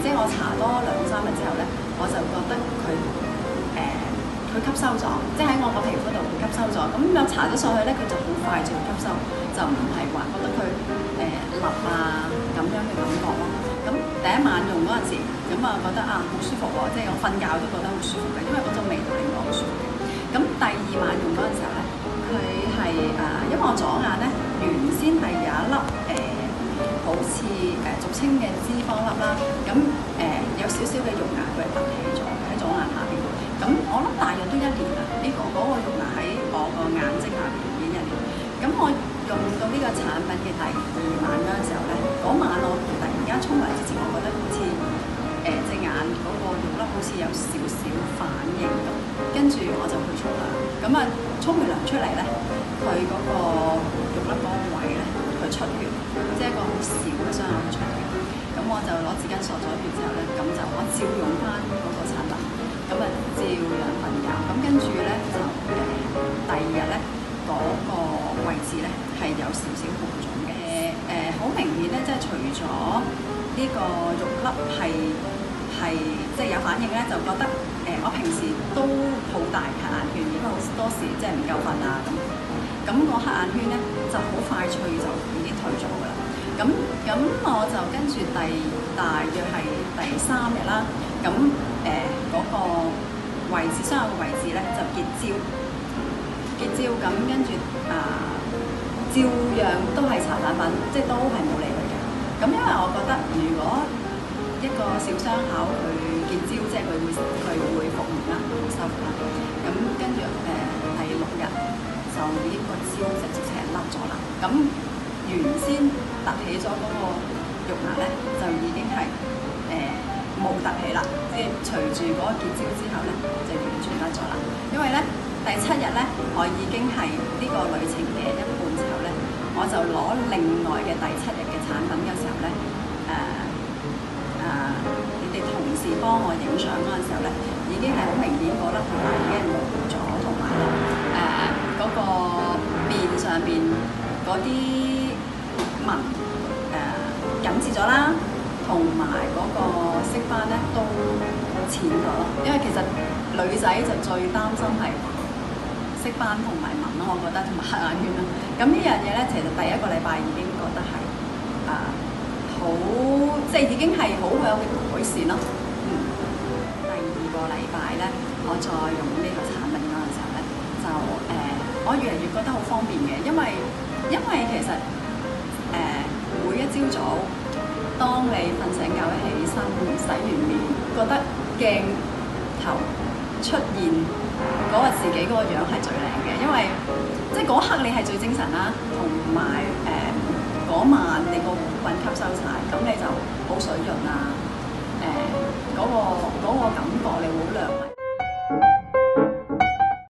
即係我搽多2-3日之後咧，我就覺得佢吸收咗，即係喺我個皮膚度佢吸收咗。咁有搽咗上去咧，佢就好快就會吸收，就唔係話覺得佢立啊咁樣嘅感覺咯。咁第一晚用嗰陣時，咁啊覺得好舒服喎，即係我瞓覺都覺得好舒服嘅，因為嗰種味道令我好舒服嘅。咁第二晚用嗰陣時候咧，佢係因為我左眼咧原先係有一粒好似俗稱嘅脂肪粒啦，咁有少少嘅肉芽佢係凸起咗喺左眼下邊。咁我諗大約都1年啦，嗰個肉芽喺我個眼睛下邊已經1年。咁我用到呢個產品嘅第2晚嗰陣時候咧，嗰晚我突然間沖涼之前，我覺得好似隻眼嗰個肉粒好似有少少反應咁，跟住我就去沖涼。咁啊沖完涼出嚟咧，佢嗰個肉粒嗰個位咧，佢出血，即係一個好小嘅傷口出血。咁我就攞紙巾索咗血之後咧，咁就我照用翻嗰個產品，咁啊照樣瞓覺。咁跟住咧就第2日咧嗰個位置咧係有少少紅腫嘅。好明顯咧，即係除咗呢個肉粒係即係有反應咧，就覺得我平時都好大黑眼圈，因為好多時即係唔夠瞓啊咁個黑眼圈咧就好快脆就已經退咗㗎啦。咁我就跟住大約係第3日啦，咁嗰個位置傷口嘅位置咧就結焦，咁跟住照樣都係搽產品，即係都係冇理佢嘅。咁因為我覺得如果一個小傷口佢結焦，即係佢會復原啦，會修復啦。咁跟住第6日就已經個焦就直情甩咗啦。咁原先凸起咗嗰個肉芽咧，就已經係冇凸起啦。即係隨住嗰個結焦之後咧，就完全甩咗啦。因為咧第7日咧，我已經係呢個旅程嘅一半之後咧，我就攞另外嘅第7日嘅產品嘅時候咧，你哋同事幫我影相嗰陣時候咧，已經係好明顯嗰粒肉芽已經係冇咗，同埋嗰個面上邊嗰啲紋緊緻咗啦，同埋嗰個色斑咧都淺咗咯。因為其實女仔就最擔心係色斑同埋紋咯，我覺得同埋黑眼圈啦。咁呢樣嘢咧，其實第1個禮拜已經覺得係好，即係已經係好有改善咯。第2個禮拜咧，我再用呢個產品嗰陣時候咧，就我越嚟越覺得好方便嘅，因為其實每一朝早，當你瞓醒覺一起身，洗完面，覺得鏡頭出現嗰個自己嗰個樣係最靚嘅，因為即係嗰刻你係最精神啦，同埋嗰晚你個護膚品吸收晒，咁你就好水潤啊，嗰個感覺你好亮麗。